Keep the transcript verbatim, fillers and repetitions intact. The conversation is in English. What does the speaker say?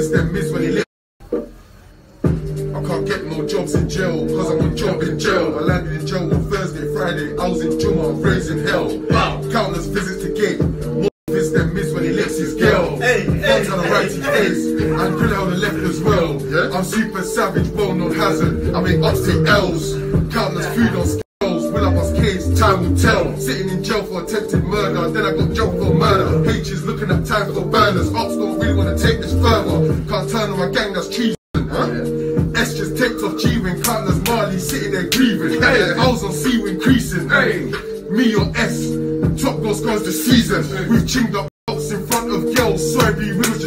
Memphis, them miss when they live. I can't get no jobs in jail, cause I'm on job in jail. I landed in jail on Thursday, Friday, I was in Juma, I'm raising hell. Wow. Countless visits to gate, more visits than miss when he licks his girl. Hey, Funds on the right face, and grill on the left as well. Yeah? I'm super savage, well-known hazard, I make upstate L's. Countless food on scales, will I bust case, time will tell. Sitting in jail for attempted murder, then I got jumped for murder. H is looking at time for burners, ops don't really want to take this further. Can't turn on my gang, that's cheese. Huh? S just takes off G-Wing, countless Marley sitting there grieving. Hey, I was on C increasing. Hey, me or S, top goal scores this season. We've chinged up box in front of girls, sorry, we